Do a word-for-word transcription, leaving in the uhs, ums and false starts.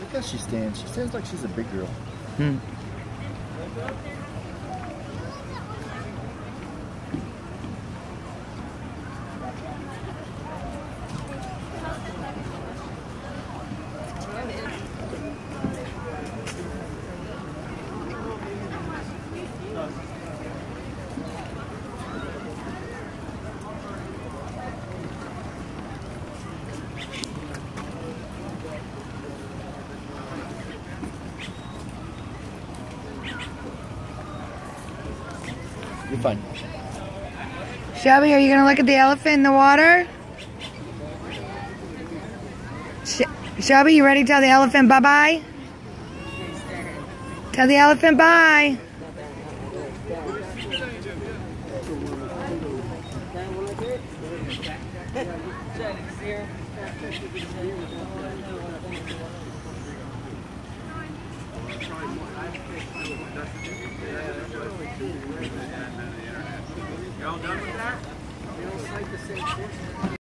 Look how she stands. She stands like she's a big girl. Hmm. You're fine. Shelby, are you gonna look at the elephant in the water? Sh Shelby, you ready to tell the elephant bye-bye? Tell the elephant bye. Y'all done with that?